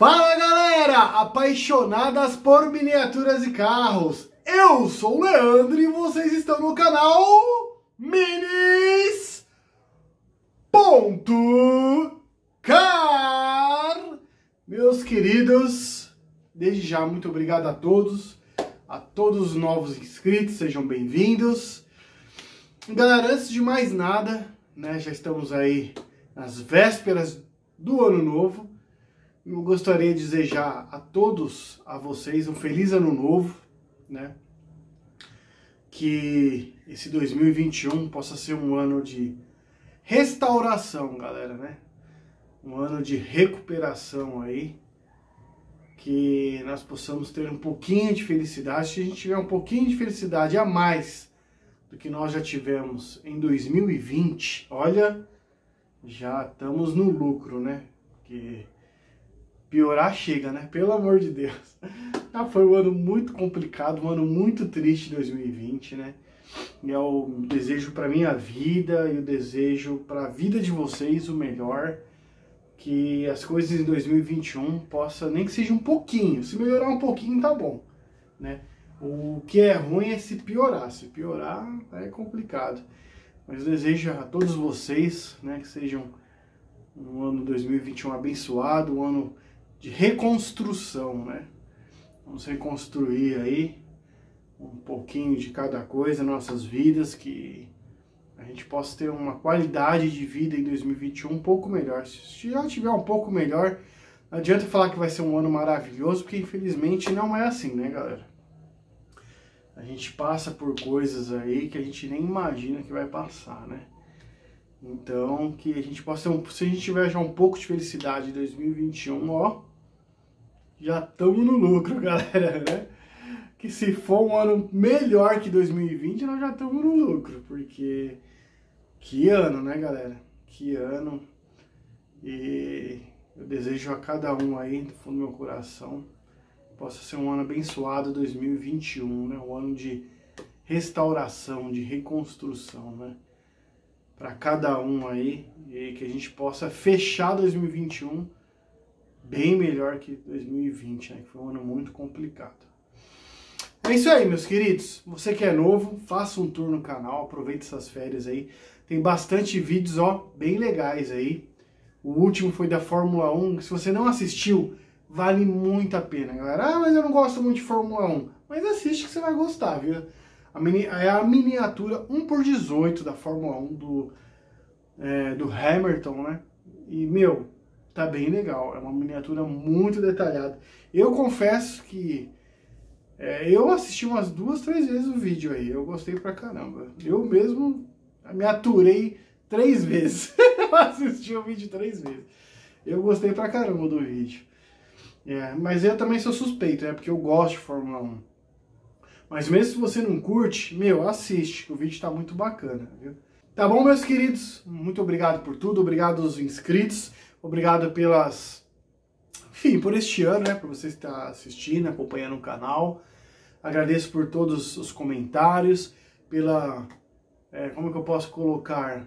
Fala galera, apaixonadas por miniaturas e carros, eu sou o Leandro e vocês estão no canal Minis.car. Meus queridos, desde já muito obrigado a todos os novos inscritos, sejam bem-vindos. Galera, antes de mais nada, né, já estamos aí nas vésperas do ano novo. Eu gostaria de desejar a todos, a vocês, um feliz ano novo, né? Que esse 2021 possa ser um ano de restauração, galera, né? Um ano de recuperação aí, que nós possamos ter um pouquinho de felicidade. Se a gente tiver um pouquinho de felicidade a mais do que nós já tivemos em 2020, olha, já estamos no lucro, né? Porque piorar chega, né? Pelo amor de Deus. Foi um ano muito complicado, um ano muito triste 2020, né? E eu desejo para minha vida e eu desejo para a vida de vocês o melhor. Que as coisas em 2021 possa, nem que seja um pouquinho, se melhorar um pouquinho tá bom, né? O que é ruim é se piorar é complicado. Mas eu desejo a todos vocês, né, que sejam um ano 2021 abençoado, um ano de reconstrução, né? Vamos reconstruir aí um pouquinho de cada coisa, nossas vidas, que a gente possa ter uma qualidade de vida em 2021 um pouco melhor. Se já tiver um pouco melhor, não adianta falar que vai ser um ano maravilhoso, porque infelizmente não é assim, né, galera? A gente passa por coisas aí que a gente nem imagina que vai passar, né? Então, que a gente possa ter se a gente tiver já um pouco de felicidade em 2021, ó, já estamos no lucro, galera, né? Que se for um ano melhor que 2020, nós já estamos no lucro, porque que ano, né, galera? Que ano. E eu desejo a cada um aí, do fundo do meu coração, possa ser um ano abençoado 2021, né? Um ano de restauração, de reconstrução, né? Para cada um aí, e que a gente possa fechar 2021 bem melhor que 2020, né? Que foi um ano muito complicado. É isso aí, meus queridos. Você que é novo, faça um tour no canal, aproveite essas férias aí. Tem bastante vídeos, ó, bem legais aí. O último foi da Fórmula 1. Se você não assistiu, vale muito a pena, galera. Ah, mas eu não gosto muito de Fórmula 1. Mas assiste que você vai gostar, viu? É a miniatura 1/18 da Fórmula 1 do Hamilton, né? E, meu, tá bem legal. É uma miniatura muito detalhada. Eu confesso que eu assisti umas 2, 3 vezes o vídeo aí. Eu gostei pra caramba. Eu mesmo me aturei 3 vezes. Eu assisti o vídeo 3 vezes. Eu gostei pra caramba do vídeo. Mas eu também sou suspeito, né? Porque eu gosto de Fórmula 1. Mas mesmo se você não curte, meu, assiste, que o vídeo tá muito bacana, viu? Tá bom, meus queridos? Muito obrigado por tudo, obrigado aos inscritos, obrigado enfim, por este ano, né? Por você estar assistindo, acompanhando o canal. Agradeço por todos os comentários, como que eu posso colocar,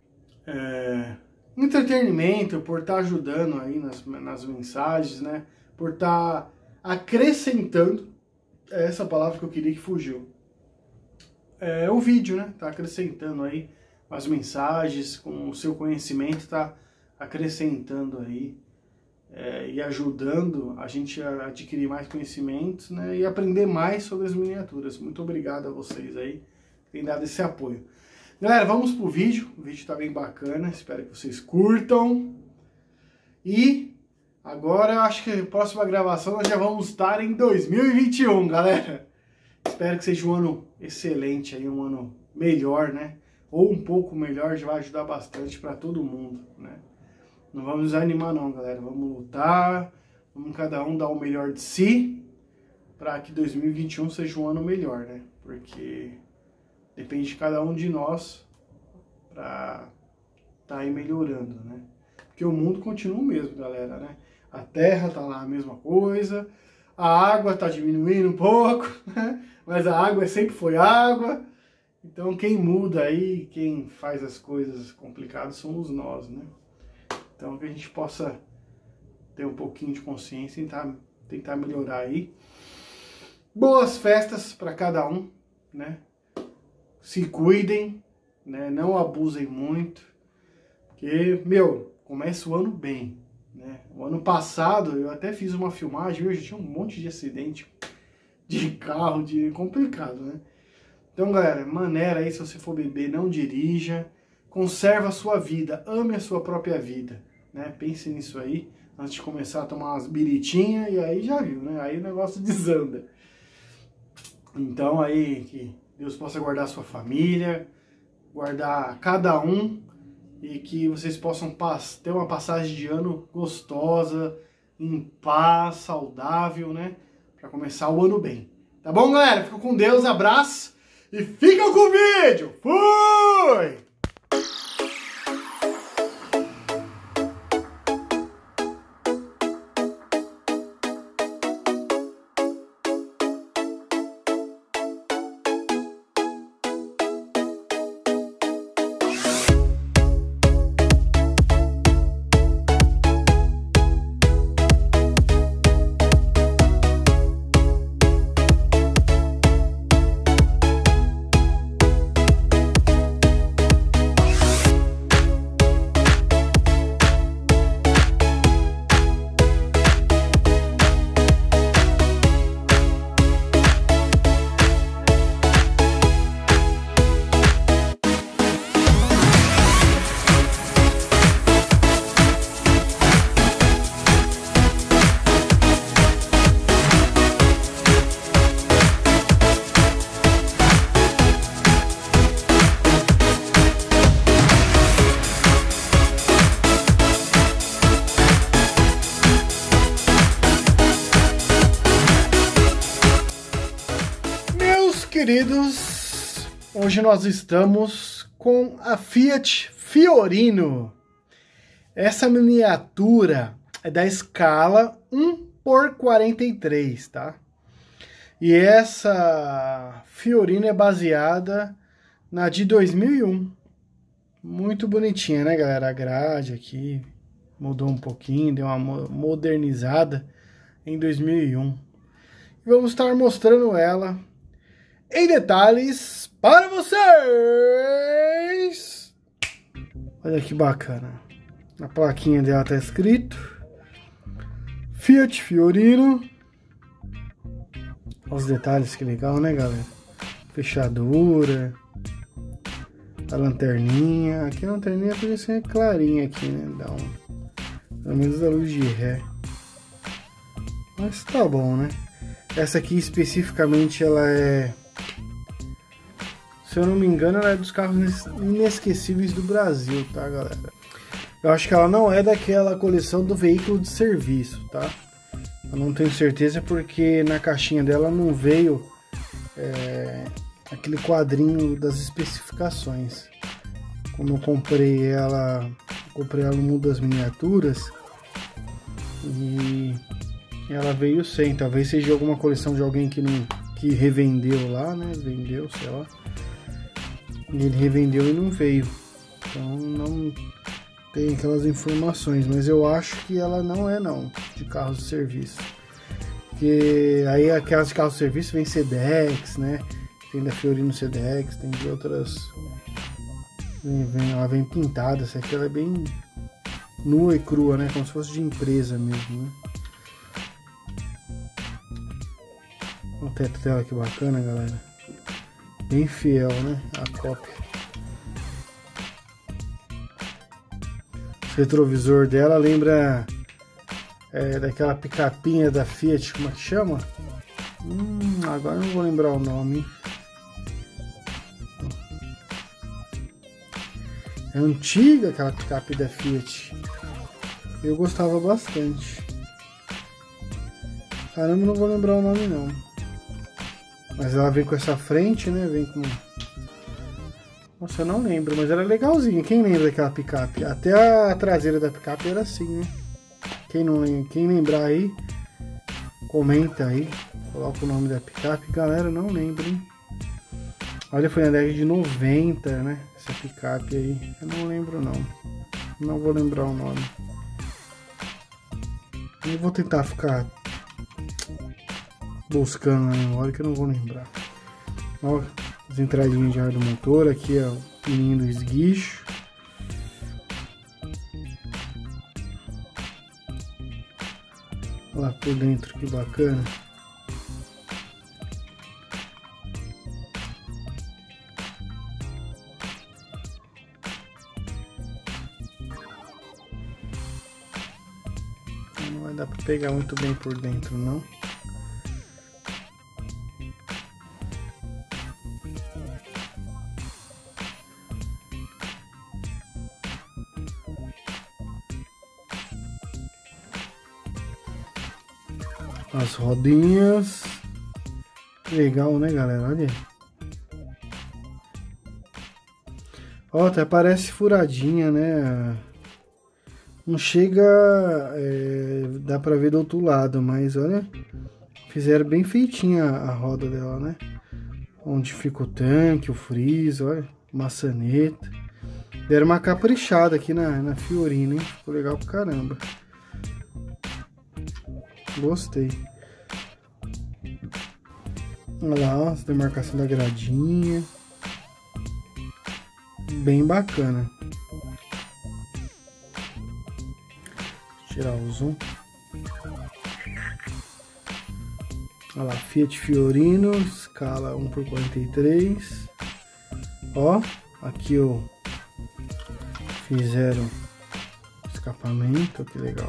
entretenimento, por estar ajudando aí nas mensagens, né? Por estar acrescentando, essa palavra que eu queria que fugiu, o vídeo, né? Tá acrescentando aí as mensagens, com o seu conhecimento, tá acrescentando aí e ajudando a gente a adquirir mais conhecimentos, né? E aprender mais sobre as miniaturas. Muito obrigado a vocês aí que têm dado esse apoio. Galera, vamos pro vídeo. O vídeo tá bem bacana, espero que vocês curtam. E agora eu acho que a próxima gravação nós já vamos estar em 2021, galera. Espero que seja um ano excelente aí, um ano melhor, né? Ou um pouco melhor, já vai ajudar bastante para todo mundo, né? Não vamos desanimar não, galera. Vamos lutar, vamos cada um dar o melhor de si, para que 2021 seja um ano melhor, né? Porque depende de cada um de nós para tá aí melhorando, né? Porque o mundo continua o mesmo, galera, né? A terra tá lá a mesma coisa, a água tá diminuindo um pouco, né? Mas a água sempre foi água. Então quem muda aí, quem faz as coisas complicadas somos nós, né? Então que a gente possa ter um pouquinho de consciência e tentar melhorar aí. Boas festas para cada um, né? Se cuidem, né? Não abusem muito, porque, meu, começa o ano bem, né? O ano passado eu até fiz uma filmagem, hoje tinha um monte de acidente de carro, complicado, né? Então, galera, maneira aí, se você for beber, não dirija, conserva a sua vida, ame a sua própria vida, né? Pense nisso aí, antes de começar a tomar umas biritinhas, e aí já viu, né? Aí o negócio desanda. Então aí, que Deus possa guardar a sua família, guardar cada um, e que vocês possam ter uma passagem de ano gostosa, em paz, saudável, né? Para começar o ano bem. Tá bom, galera? Fica com Deus, abraço e fica com o vídeo! Fui! Queridos, hoje nós estamos com a Fiat Fiorino. Essa miniatura é da escala 1/43, tá? E essa Fiorino é baseada na de 2001. Muito bonitinha, né, galera? A grade aqui mudou um pouquinho, deu uma modernizada em 2001. E vamos estar mostrando ela em detalhes para vocês. Olha que bacana. Na plaquinha dela tá escrito Fiat Fiorino. Olha os detalhes, que legal, né, galera? Fechadura, a lanterninha. Aqui a lanterninha podia ser clarinha aqui, né? Dá pelo menos a luz de ré. Mas tá bom, né? Essa aqui especificamente ela é, se eu não me engano, ela é dos carros inesquecíveis do Brasil, tá, galera? Eu acho que ela não é daquela coleção do veículo de serviço, tá? Eu não tenho certeza porque na caixinha dela não veio aquele quadrinho das especificações. Como eu comprei ela numa das miniaturas e ela veio sem. Talvez seja alguma coleção de alguém que revendeu lá, né? Vendeu, sei lá. E ele revendeu e não veio. Então não tem aquelas informações. Mas eu acho que ela não é de carros de serviço. Porque aí aquelas de carros de serviço vem Sedex, né? Tem da Fiorino Sedex, tem de outras. Ela vem pintada. Essa aqui ela é bem nua e crua, né? Como se fosse de empresa mesmo, né? O teto dela, que bacana, galera. Bem fiel, né? A cópia. O retrovisor dela lembra daquela picapinha da Fiat, como é que chama? Agora não vou lembrar o nome. É antiga aquela picape da Fiat. Eu gostava bastante. Caramba, não vou lembrar o nome não. Mas ela vem com essa frente, né? Vem com... Nossa, eu não lembro, mas era legalzinha. Quem lembra daquela picape? Até a traseira da picape era assim, né? Quem lembrar aí, comenta aí. Coloca o nome da picape. Galera, não lembro, hein? Olha, foi na década de 90, né? Essa picape aí. Eu não lembro, não. Não vou lembrar o nome. Eu vou tentar ficar buscando na memória que eu não vou lembrar. Ó, as entradinhas de ar do motor. Aqui é o pininho do esguicho. Olha lá por dentro, que bacana. Não vai dar para pegar muito bem por dentro, não. As rodinhas. Legal, né, galera? Olha. Ó, até parece furadinha, né? Não chega... dá pra ver do outro lado, mas olha... Fizeram bem feitinha a roda dela, né? Onde fica o tanque, o freezer, olha. Maçaneta. Deram uma caprichada aqui na Fiorino, hein? Ficou legal pra caramba. Gostei. Olha lá, ó, a demarcação da gradinha. Bem bacana. Tirar o zoom. Olha lá, Fiat Fiorino, escala 1/43. Ó, aqui ó, fizeram escapamento, que legal.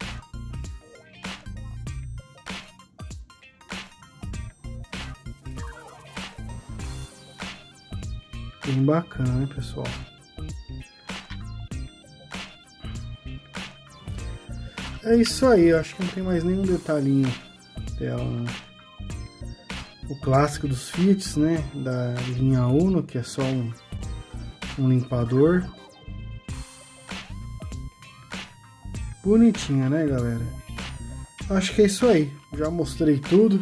Bem bacana, né, pessoal? É isso aí, eu acho que não tem mais nenhum detalhinho dela, né? O clássico dos Fiats, né? Da linha Uno, que é só um limpador. Bonitinha, né, galera? Acho que é isso aí. Já mostrei tudo.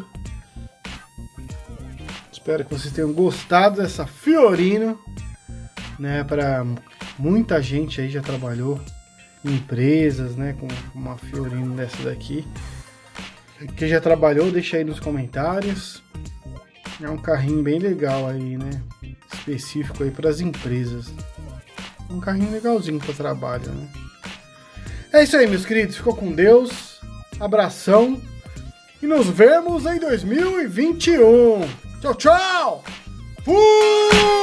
Espero que vocês tenham gostado dessa Fiorino, né? Para muita gente aí já trabalhou em empresas, né? Com uma Fiorino dessa daqui. Quem já trabalhou, deixa aí nos comentários. É um carrinho bem legal aí, né? Específico aí para as empresas. Um carrinho legalzinho para trabalho, né? É isso aí, meus queridos. Ficou com Deus. Abração. E nos vemos em 2021. Tchau, tchau! Fui!